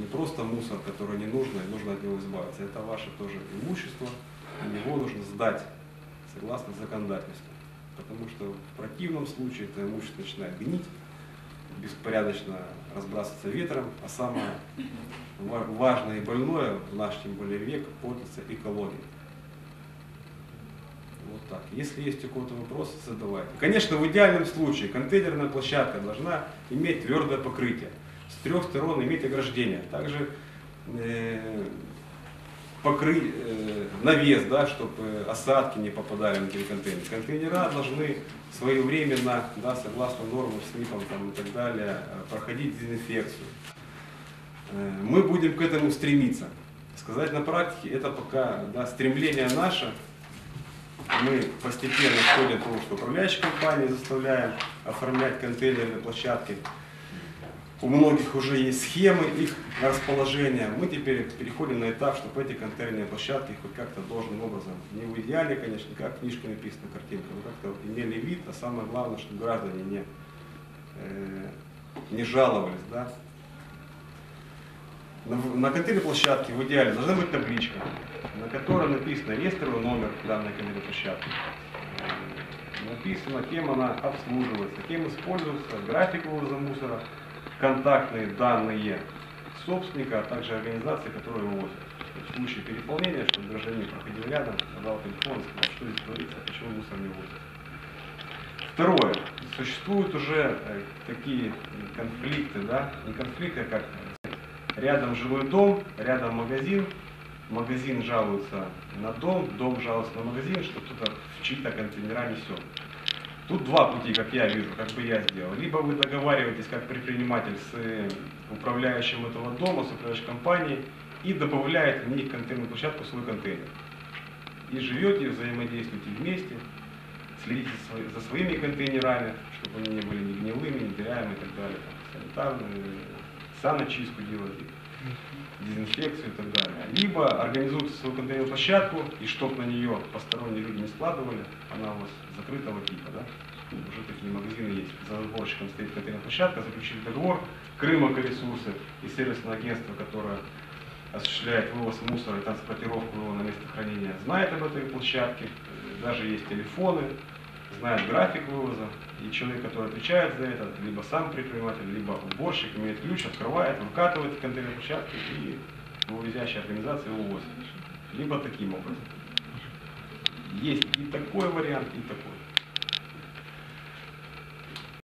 просто мусор, который не нужно, и нужно от него избавиться. Это ваше тоже имущество, и его нужно сдать согласно законодательству. Потому что в противном случае это имущество начинает гнить, беспорядочно разбрасываться ветром, а самое важное и больное в наш, тем более, век, портится экология. Вот так. Если есть у кого-то вопросы, задавайте. Конечно, в идеальном случае контейнерная площадка должна иметь твердое покрытие, с 3 сторон иметь ограждение, также навес, да, чтобы осадки не попадали внутри контейнера. Контейнера должны своевременно, да, согласно нормам, СНИПам там, и так далее, проходить дезинфекцию. Мы будем к этому стремиться. Сказать на практике, это пока, да, стремление наше. Мы постепенно входим к тому, что управляющие компании заставляем оформлять контейнерные площадки. У многих уже есть схемы их расположения. Мы теперь переходим на этап, чтобы эти контейнерные площадки хоть как-то должным образом, не в идеале, конечно, как в книжке написано, картинка, но как-то имели вид, а самое главное, чтобы граждане не жаловались. Да? На контейнерной площадке в идеале должна быть табличка, на которой написано реестровый номер данной контейнерной площадки. Написано, кем она обслуживается, кем используется, график вывоза мусора, контактные данные собственника, а также организации, которые вывозят. В случае переполнения, чтобы гражданин проходил рядом, задал телефон и сказал, что здесь творится, почему мусор не возят. Второе. Существуют уже такие конфликты, да? Не конфликты, а как рядом жилой дом, рядом магазин, магазин жалуется на дом, дом жалуется на магазин, что кто-то в чьи-то контейнера несет. Тут два пути, как я вижу, как бы я сделал. Либо вы договариваетесь как предприниматель с управляющим этого дома, с управляющей компанией и добавляете в них контейнерную площадку в свой контейнер. И живете, взаимодействуете вместе, следите за своими контейнерами, чтобы они не были ни гнилыми, ни дырявыми и так далее. Санитарную, саночистку делаете, дезинфекцию и так далее. Либо организуйте свою контейнерную площадку, и чтобы на нее посторонние люди не складывали, она у вас закрытого типа, да? Уже такие магазины есть. За сборщиком стоит контейнерная площадка, заключили договор, Крым Экоресурсы и сервисное агентство, которое осуществляет вывоз мусора и транспортировку его на место хранения, знает об этой площадке, даже есть телефоны, знает график вывоза, и человек, который отвечает за это, либо сам предприниматель, либо уборщик, имеет ключ, открывает, выкатывает контейнерные площадки и вывозящая организация его увозит. Либо таким образом. Есть и такой вариант, и такой.